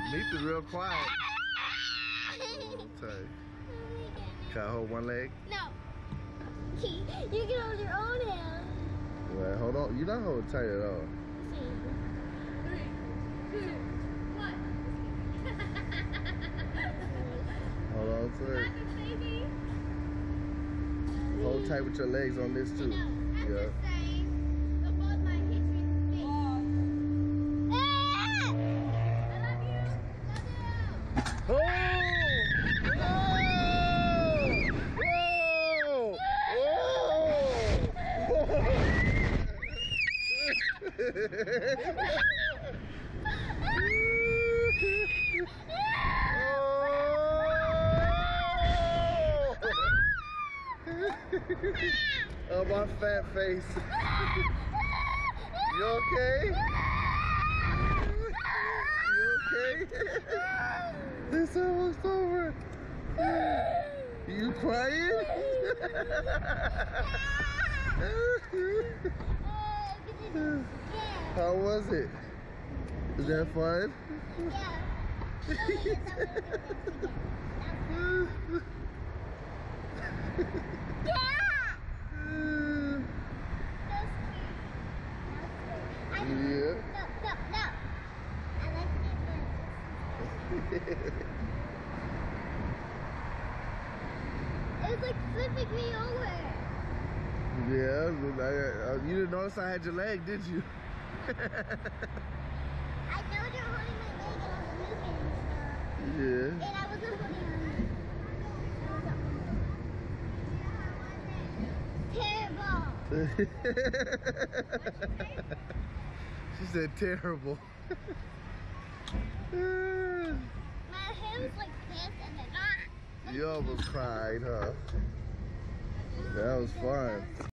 Meet the real quiet. Tight. Can I hold one leg? No. You can hold your own hand. Well, hold on. You're not holding tight at all. 3, 2, 1. Hold on to it. Hold tight with your legs on this too. Yeah. Oh, my fat face. You okay? You okay? It's almost over. You crying? How was it? Is that fun? Yeah. No. I like it. It's like flipping me over. Yeah, you didn't notice I had your leg, did you? I know you're holding my leg and I was moving, so. Yeah. And I wasn't holding on. Terrible. She said terrible. My hair was like this and then You almost cried, huh? That was fun.